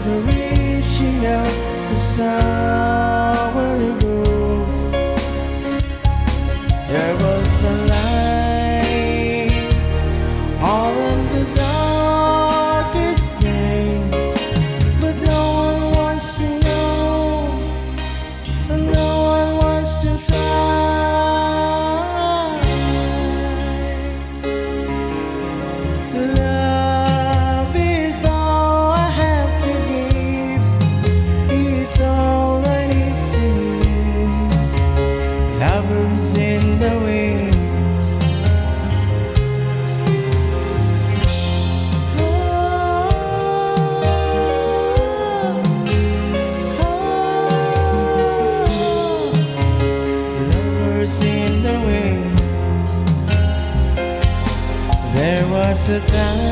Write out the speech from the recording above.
shoulder, reaching out to somewhere to go. There was a light all in the darkest day, but no one wants to know, and no one wants to try. Love is all I have to give, it's all I need to live. Lovers in the way. Lovers in the way. There was a time